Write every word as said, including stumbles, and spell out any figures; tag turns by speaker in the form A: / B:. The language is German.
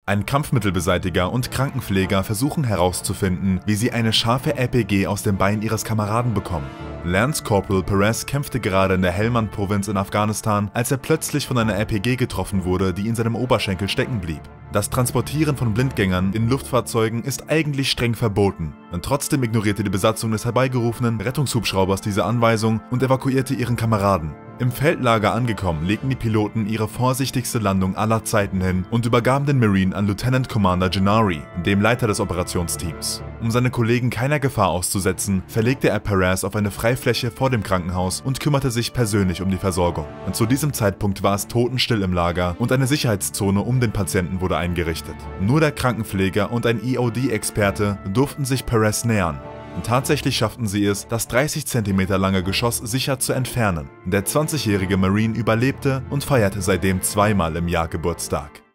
A: Ein Kampfmittelbeseitiger und Krankenpfleger versuchen herauszufinden, wie sie eine scharfe R P G aus dem Bein ihres Kameraden bekommen. Lance Corporal Perez kämpfte gerade in der Helmand-Provinz in Afghanistan, als er plötzlich von einer R P G getroffen wurde, die in seinem Oberschenkel stecken blieb. Das Transportieren von Blindgängern in Luftfahrzeugen ist eigentlich streng verboten, und trotzdem ignorierte die Besatzung des herbeigerufenen Rettungshubschraubers diese Anweisung und evakuierte ihren Kameraden. Im Feldlager angekommen, legten die Piloten ihre vorsichtigste Landung aller Zeiten hin und übergaben den Marine an Lieutenant Commander Gennari, dem Leiter des Operationsteams. Um seine Kollegen keiner Gefahr auszusetzen, verlegte er Perez auf eine Freifläche vor dem Krankenhaus und kümmerte sich persönlich um die Versorgung. Und zu diesem Zeitpunkt war es totenstill im Lager und eine Sicherheitszone um den Patienten wurde eingerichtet. Nur der Krankenpfleger und ein E O D-Experte durften sich Perez nähern. Und tatsächlich schafften sie es, das dreißig Zentimeter lange Geschoss sicher zu entfernen. Der zwanzigjährige Marine überlebte und feierte seitdem zweimal im Jahr Geburtstag.